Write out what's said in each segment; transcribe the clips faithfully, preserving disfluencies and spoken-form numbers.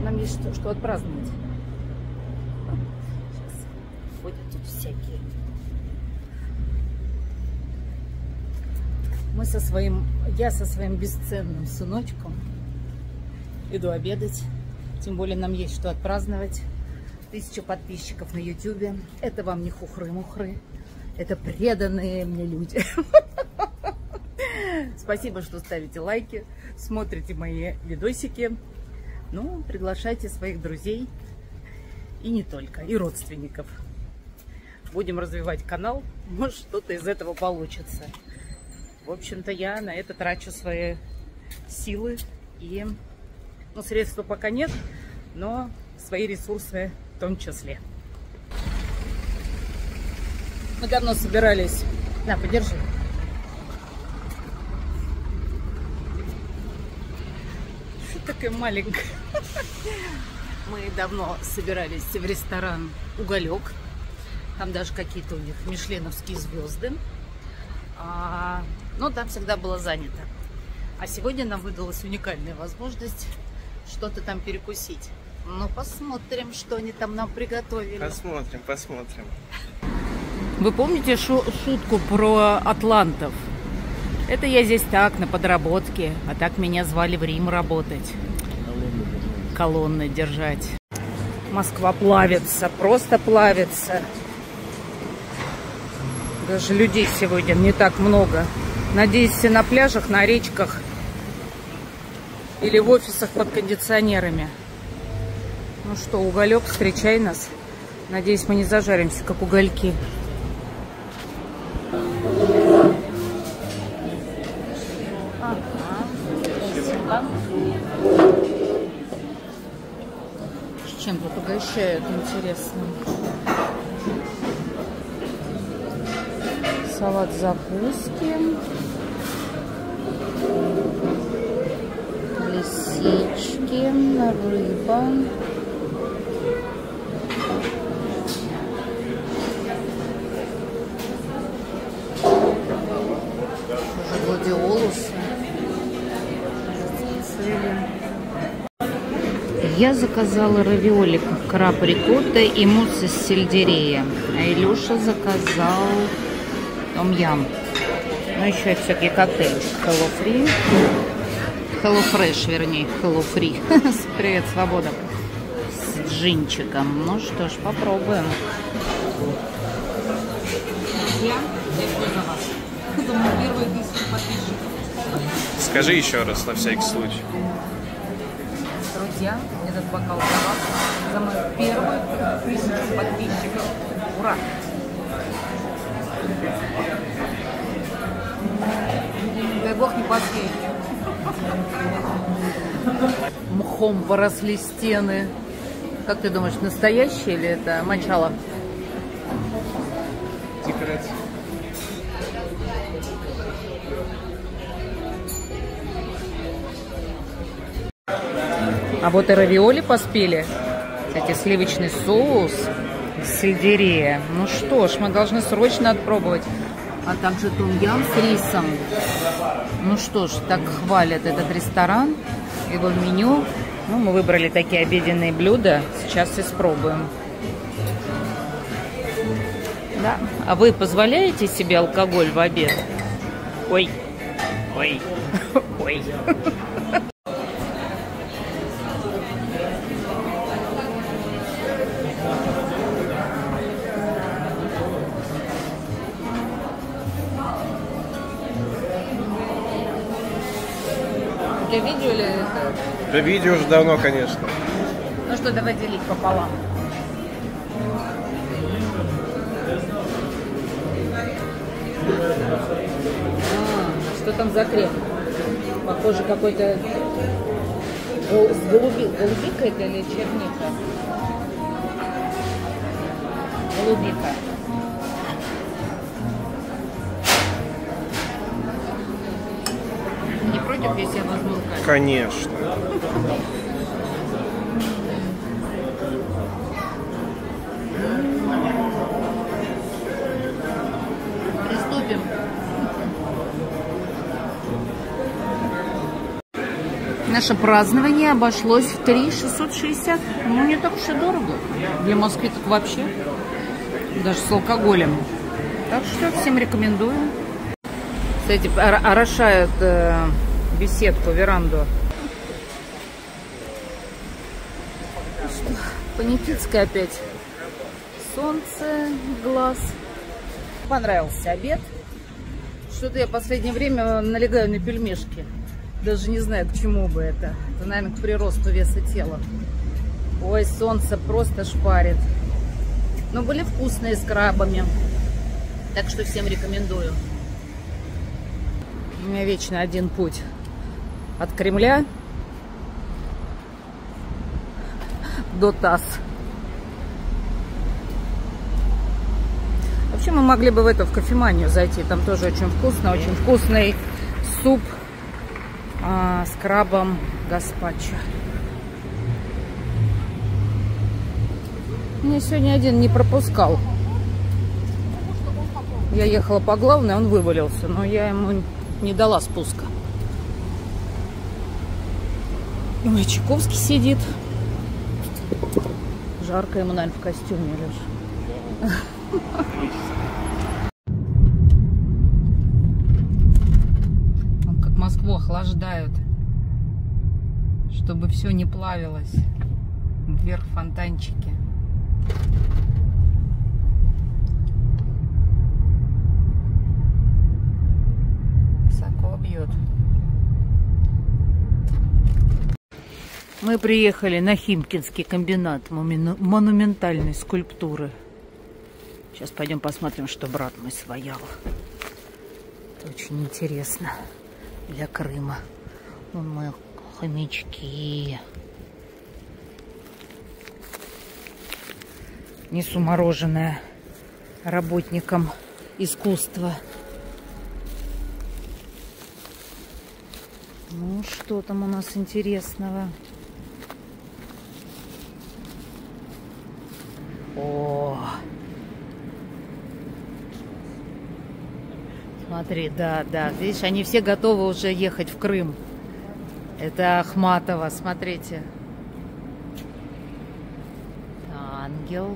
нам есть что, что отпраздновать. Сейчас ходят тут всякие. Мы со своим, я со своим бесценным сыночком иду обедать. Тем более нам есть что отпраздновать. Тысяча подписчиков на ютубе. Это вам не хухры-мухры. Это преданные мне люди. Спасибо, что ставите лайки, смотрите мои видосики. Ну, приглашайте своих друзей. И не только, и родственников. Будем развивать канал. Может, что-то из этого получится. В общем-то, я на это трачу свои силы. И, ну, средств пока нет, но свои ресурсы в том числе. Мы давно собирались... На, подержи. Что такая маленькая? Мы давно собирались в ресторан «Уголек». Там даже какие-то у них мишленовские звезды. А, но там всегда было занято. А сегодня нам выдалась уникальная возможность что-то там перекусить. Ну, посмотрим, что они там нам приготовили. Посмотрим, посмотрим. Вы помните шу шутку про атлантов? Это я здесь так, на подработке. А так меня звали в Рим работать. Колонны держать. Москва плавится, просто плавится. Даже людей сегодня не так много. Надеюсь, все на пляжах, на речках или в офисах под кондиционерами. Ну что, Уголек, встречай нас. Надеюсь, мы не зажаримся, как угольки. Ага. С чем тут угощают, интересно? Салат закуски. Лисички, рыба. Гладиолусы. Я заказала равиоли краб рикотта и мусс из сельдерея. А Илюша заказал том-ям. Ну, еще всякие коктейли. Hello Free. Hello Fresh, вернее. Hello Free. Привет, свобода. С джинчиком. Ну что ж, попробуем. Я за вас. Думаю, первые тысячи подписчиков. Скажи еще раз, на всякий случай. Друзья, этот бокал за вас. За мою первую тысячу подписчиков. Ура! Дай бог не последний. Мхом поросли стены. Как ты думаешь, настоящие или это мочало? Декорация. А вот и равиоли поспели. Кстати, сливочный соус, сельдерея. Ну что ж, мы должны срочно отпробовать. А также том-ям с рисом. Ну что ж, так хвалят этот ресторан, его меню. Ну, мы выбрали такие обеденные блюда. Сейчас испробуем. Да. А вы позволяете себе алкоголь в обед? Ой. Ой. Ой. Для видео или это? Для видео уже давно, конечно. Ну что, давай делить пополам. А, что там за крем? Похоже, какой-то с голуби... голубика это или черника? Голубика. Не против, если я возьму руками? Конечно. Наше празднование обошлось в три тысячи шестьсот шестьдесят. Ну, не так уж и дорого. Для Москвы так вообще. Даже с алкоголем. Так что всем рекомендую. Кстати, орошают э, беседку, веранду. Что? Паникитская опять. Солнце, глаз. Понравился обед. Что-то я в последнее время налегаю на пельмешки. Даже не знаю, к чему бы это. Это, наверное, к приросту веса тела. Ой, солнце просто шпарит. Но были вкусные с крабами. Так что всем рекомендую. У меня вечно один путь. От Кремля до ТАСС. Вообще мы могли бы в эту, в кофеманию зайти. Там тоже очень вкусно. Очень вкусный суп а, с крабом гаспачо. Меня сегодня один не пропускал. Я ехала по главной, он вывалился, но я ему не дала спуска. Ой, Чайковский сидит. Жарко ему, наверное, в костюме лишь. Он как Москву охлаждают, чтобы все не плавилось. Вверх фонтанчики. Высоко бьет. Мы приехали на Химкинский комбинат монументальной скульптуры. Сейчас пойдем посмотрим, что брат мой своял. Это очень интересно для Крыма. Вон мои хомячки. Несу мороженое работникам искусства. Ну, что там у нас интересного? О! Смотри, да, да. Видишь, они все готовы уже ехать в Крым. Это Ахматова, смотрите. Ангел.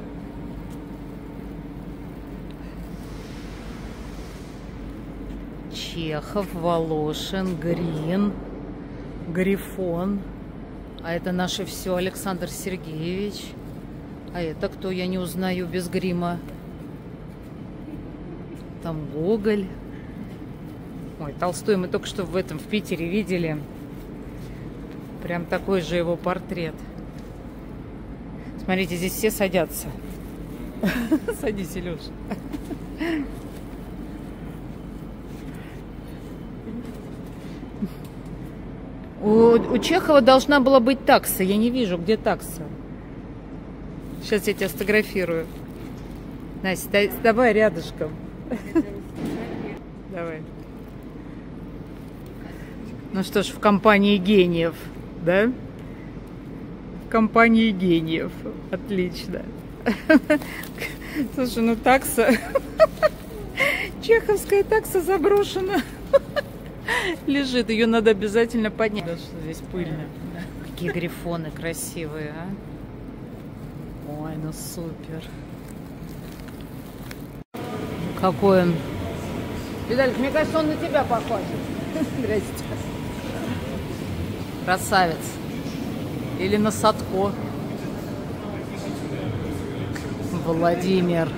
Чехов, Волошин, Грин, Грифон. А это наше все, Александр Сергеевич. А это кто, я не узнаю без грима. Там Гоголь. Ой, Толстой мы только что в этом, в Питере видели. Прям такой же его портрет. Смотрите, здесь все садятся. Садись, Илюш. У, у Чехова должна была быть такса. Я не вижу, где такса. Сейчас я тебя сфотографирую. Настя, давай рядышком. Давай. Ну что ж, в компании гениев, да? В компании гениев. Отлично. Слушай, ну такса... Чеховская такса заброшена. Лежит, ее надо обязательно поднять. Да, что здесь пыльно. Какие грифоны красивые, а? Ой, ну супер. Какой он. Виталик, мне кажется, он на тебя похож. Здрасте. Красавец. Или на Садко. Владимир.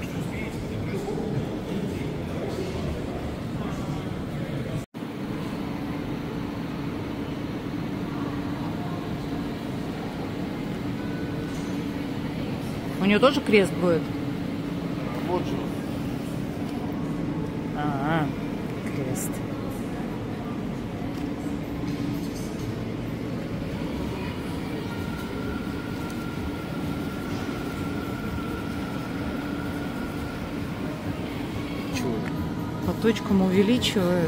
У нее тоже крест будет? Вот же. А, крест. Чего? По точкам увеличивают.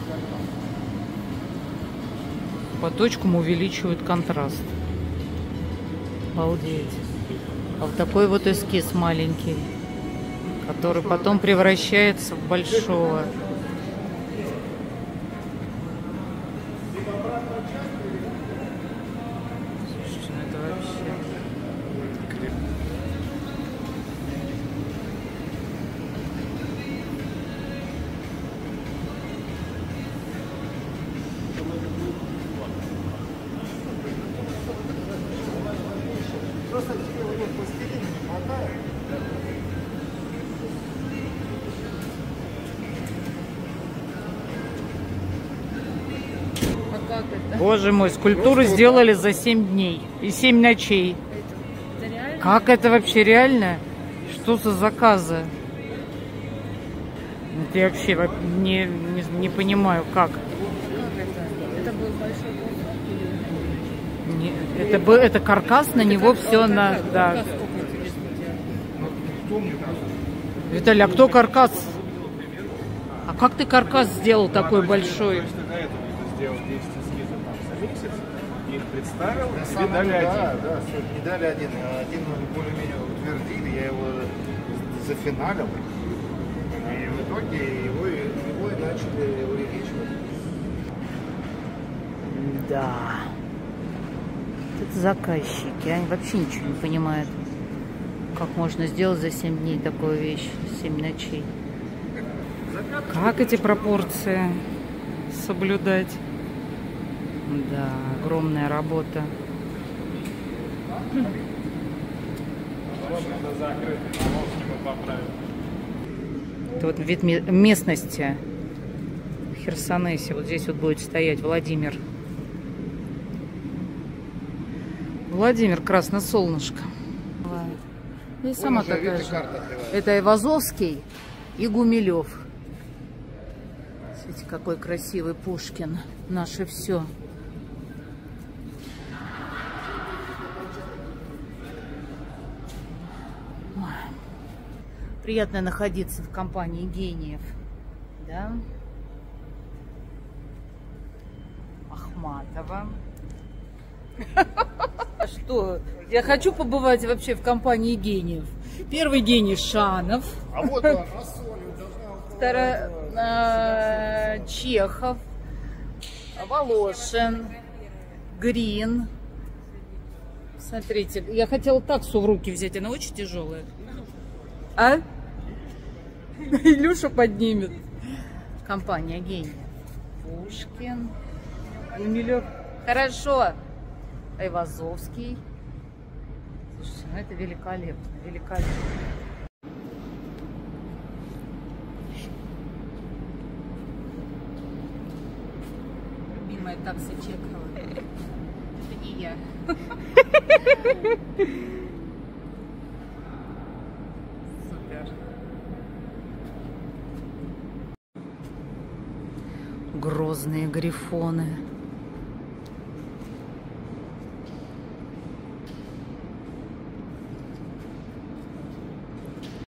По точкам увеличивают контраст. Обалдеть. А вот такой вот эскиз маленький, который потом превращается в большого. Просто тебе вот пластилина не хватает. А как это? Боже мой, скульптуру Просто сделали вот за семь дней и семь ночей. Это, это реально? Как это вообще реально? Что за заказы? Это я вообще не, не, не понимаю, как. Как это? Это был большой кусок? Не, это, был, это каркас, на это него как, все на... Каркас, да. Каркас Виталий, а кто каркас? А как ты каркас сделал такой большой? Сделал десять эскизов там за месяц, их представил, да, тебе дали да, один. Да, все, не дали один, а один более-менее утвердили, я его зафиналил, и в итоге его, его и начали увеличивать. Да. Это заказчики, они вообще ничего не понимают, как можно сделать за семь дней такую вещь, семь ночей. Как эти пропорции соблюдать? Да, огромная работа. Это вот вид местности в Херсонесе. Вот здесь вот будет стоять Владимир. Владимир, красное солнышко. И сама такая же. Это Айвазовский и Гумилев. Смотрите, какой красивый Пушкин. Наше все. Приятно находиться в компании гениев. Да? Ахматова. Что? Я хочу побывать вообще в компании гениев. Первый гений Шанов. А вот Второй э, Чехов, Волошин, Грин. Смотрите, я хотела таксу в руки взять, она очень тяжелая. А? Илюша поднимет. Компания гений. Пушкин, Гумилев. Хорошо. Айвазовский. Слушайте, ну это великолепно, великолепно. Любимая такса Чехова. Это не я. Супер. Грозные грифоны.